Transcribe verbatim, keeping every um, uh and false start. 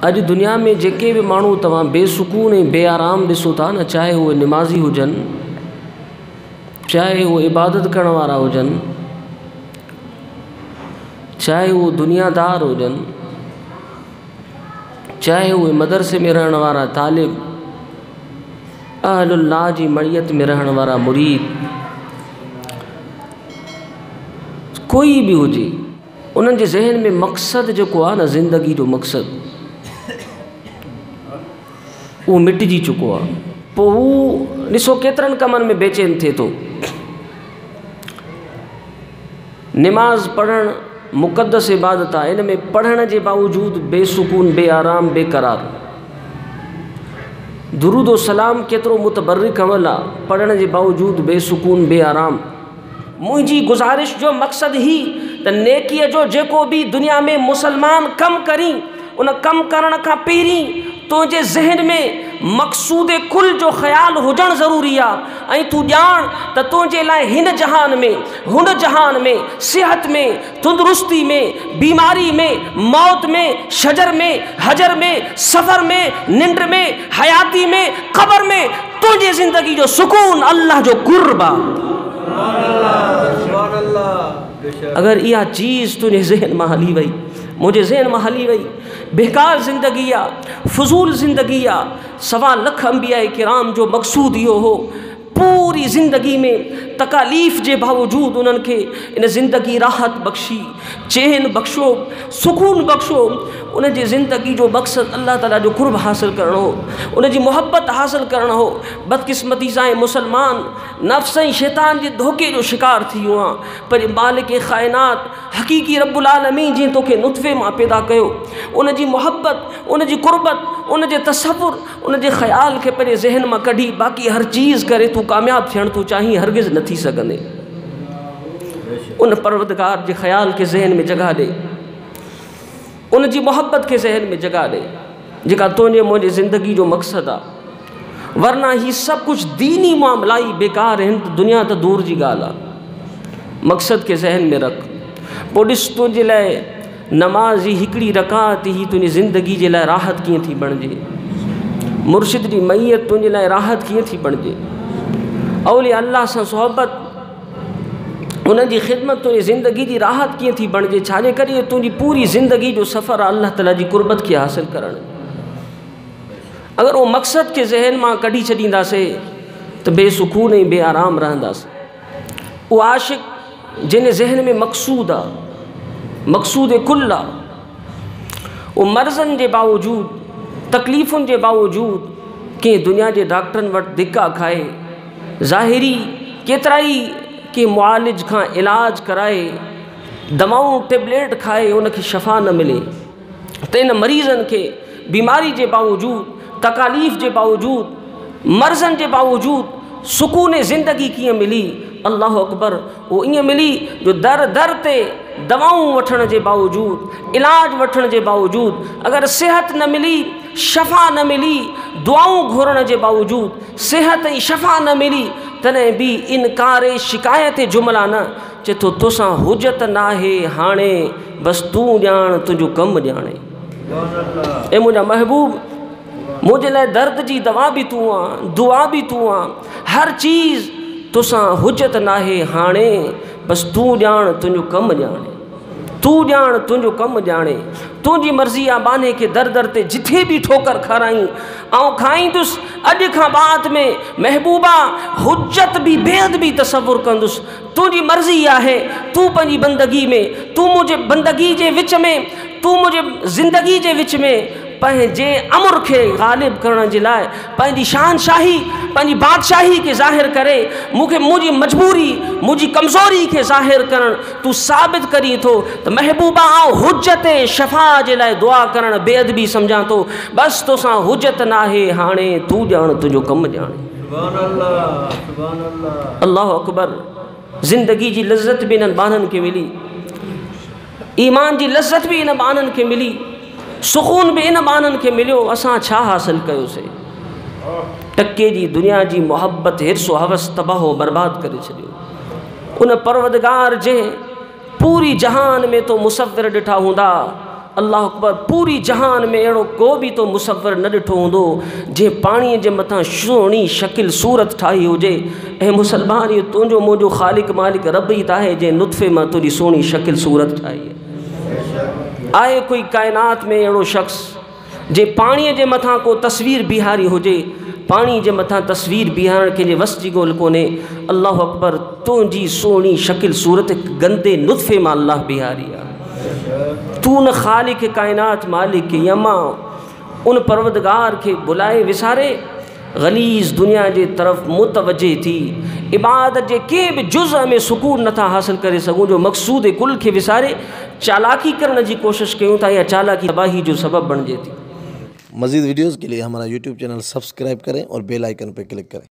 अज दुनिया में जेके भी मानू तवा बेसुकून ऐं बेआराम ॾिसो था न, चाहे वो नमाज़ी हुजन, चाहे वो इबादत करण वारा हुजन, चाहे वो दुनियादार हुजन, चाहे वो मदरसे में रहण वारा तालिब, अहलुल्लाह जी मड़ियत में रहण वारा मुरीद, कोई भी हुजे, उन्हनि जे ज़हन में मक़सद जेको आहे न, ज़िंदगी जो मक़सद, वो मिटिजी चुको आहे। पोइ हू ॾिसो केतिरनि कमनि में बेचैन थिए थो। नमाज़ पढ़णु मुक़द्दस इबादत आहे, इन में पढ़ण जे बावजूद बेसुकून, बेआराम, बेक़रार। दुरूद व सलाम केतिरो मुतबर्रिक अमल आहे, पढ़ण जे बावजूद बेसुकून, बेआराम। मुंहिंजी गुज़ारिश जो मक़सद ही त नेकीअ जो जेको भी दुनिया में मुसलमान कम करी, उन कम करण खां पहिरीं तुंहिंजे ज़हन में मक़सूद कुल जो ख़्याल हुजणु ज़रूरी आहे। ऐं तूं ॼाण त तुंहिंजे लाइ हिन जहान में, हुन जहान में, सिहत में, तंदुरुस्ती में, बीमारी में, मौत में, शजर में, हजर में, सफ़र में, निंड में, हयाती में, क़ब्र में, तुंहिंजी ज़िंदगी जो सुकून अल्लाह जो कुर्ब आहे। अगर यह चीज़ तुझे ज़हन में हली वही, मुझे ज़हन में हली वही, बेकार ज़िंदगी आ, फजूल ज़िंदगी आ। सवा लख अंबिया किराम जो मक़सूद इहो हो, पूरी ज़िंदगी में तकालीफ़ के बावजूद उन्हनि खे इन ज़िंदगी राहत बख्शी, चैन बख्शो, सुकून बख्शो। उन जी ज़िंदगी जो मक़सद अल्लाह ताला जो कुर्ब हासिल करणो हो, उन जी मोहब्बत हासिल करणो हो। बदकिस्मती सां मुसलमान नफ्स ऐं शैतान जे धोखे जो शिकार थी वियो आहे। पर मालिक ख़ाइनात हक़ीक़ी रब्बुल आलमीन जी तोखे नुतफ़े मां पैदा कयो, उन जी मोहब्बत, उन जी कुर्बत, उन जे तसव्वुर, उन जे ख़्याल खे पंहिंजे ज़हन मां कढी बाक़ी हर चीज़ करे तूं कामयाब थियण तूं चाहीं, हरगिज़ न थी सघंदे। उन परवरदिगार जे ख़्याल के ज़हन में जगह ॾे, उन जी मोहब्बत के ज़हन में जगह ॾे, जेका तुंहिंजे मुंहिंजी ज़िंदगी जो मक़सद आहे। वरना ही सब कुछ दीनी मामला ही बेकार आहिनि, त दुनिया त दूर जी ॻाल्हि आहे। मक़सद के ज़हन में रख। पोइ ॾिस तुंहिंजे लाइ नमाज़ जी हिकिड़ी रकात ही तुंहिंजी ज़िंदगी जे लाइ राहत कीअं थी बणिजे, मुर्शिद जी मैयत तुंहिंजे लाइ राहत कीअं थी बणिजे, औलिया अल्लाह सां सोहबत, उन जी ख़िदमत तुंहिंजी ज़िंदगी जी राहत कीअं थी बणिजे। छाजे करे तुंहिंजी पूरी ज़िंदगी जो सफ़र आहे अल्लाह ताला जी कुर्बत खे हासिल करणु। अगर वो मक़सद के ज़हन मां कढी छॾींदासीं त बेसुकून ऐं बेआराम रहंदासीं। वो आशिक़ जिन ज़हन में मक़सूद आहे, मक़सूद कुल आहे, वो मर्ज़नि जे बावजूद, तकलीफ़ुनि जे बावजूद कंहिं दुनिया जे डॉक्टरनि वटि धिका खाए, ज़ाहिरी केतिरा ई के मुआलिज खां इलाज कराए, दवाऊं टेबलेट खाए, उनखे शफ़ा न मिले, त इन मरीज़नि खे बीमारी के बावजूद, तकालीफ़ के बावजूद, मर्ज़नि के बावजूद सुकून ज़िंदगी कीअं मिली। अल्लाह अकबर। वो ईअं मिली जो दर दर ते दवाऊं वठण के बावजूद, इलाज वठण के बावजूद, अगर सेहत न मिली, शफ़ा न मिली, दुआऊं घुरण के बावजूद सेहत ऐं शफ़ा न मिली, तॾहिं बि इनकार शिकायत जुमला न चए थो तोसां हुजत नाहे हाणे, बस तूं ॼाण तुंहिंजो कमु ॼाणे। ए मुंहिंजा महबूब, मुझे लाइ दर्द जी दवा भी तू आ, दुआ भी तू आ, हर चीज़ तोसां हुजत नाहे हाणे, बस तू ॼाण तुंहिंजो कमु ॼाणे, तू ॼाण तुंहिंजो कमु ॼाणे। तुंहिंजी मर्ज़ी आहे बाने के दर दर ते जिथे भी ठोकर खाराई ऐं खाईंदुसि। अॼु खां बाद में महबूबा हुज्जत भी बेहद भी तसव्वुर कंदुसि। तुंहिंजी मर्ज़ी आहे, तू पंहिंजी बंदगी में, तू मुझे बंदगी जे विच में, तू मुझे ज़िंदगी जे विच में पंहिंजे अमर के गालिब करण जे लाइ पंहिंजी शानशाही, पंहिंजी बादशाही के ज़ाहिर करे, मूंखे मुंहिंजी मजबूरी, मुंहिंजी कमज़ोरी के ज़ाहिर करण तू साबित करी थो त महबूबा आउं हुज्जत शफ़ा जे लाइ दुआ करण बेअदबी सम्झां थो। बस तोसां हुज्जत नाहे हाणे, तू ॼाण तुंहिंजो कमु ॼाणे। अल्लाह अकबर। ज़िंदगी जी लज़्ज़त भी इन्हनि ॿारनि खे मिली, ईमान जी लज़्ज़त भी इन ॿारनि खे मिली, सुकून भी इन ॿारनि खे मिलियो। असां छा हासिल कयोसीं? टके जी दुनिया जी मोहब्बत, हिर्सो हवस तबाह बर्बाद करे छॾियो। उन परवदगार जे पूरी जहान में तो मुसव्विर ॾिठा हूंदा, अल्लाह अकबर, पूरी जहान में अहिड़ो को बि तो मुसव्वर न ॾिठो हूंदो जे पाणीअ जे मथां सुहिणी शकिल सूरत ठाही हुजे। ऐं मुसलमान, इहो तुंहिंजो मुंहिंजो ख़ालिक मालिक रब ई त आहे जंहिं नुत्फ़े मां तुंहिंजी सुहिणी शकिल सूरत ठाही आहे। आहे कोई काइनात में अहिड़ो शख़्स जे पाणीअ जे मथां को तस्वीर बीहारी हुजे? पाणी जे मथां तस्वीर बीहारण कंहिंजे वस जी ॻोल्हि कोन्हे। अल्लाह अकबर, तुंहिंजी सुहिणी शकिल सूरत गंदे नुत्फ़े मां अल्लाह बीहारी आहे। तू न ख़ालिक काइनात मालिक यमा उन परवदगार के बुलाए विसारे गलीज़ दुनिया जे तरफ़ मुतवजे थी। इबादत जे के बि जुज़ में सुकून नथा हासिल करे सघूं जो मक़सूद कुल के विसारे चालाकी करण जी कोशिश कयूं था, या चालाकी तबाही जो सबब बणिजे थी। मज़ीद वीडियोज़ के लिए हमारा यूट्यूब चैनल सब्सक्राइब करें और बेल आइकन पर क्लिक करें।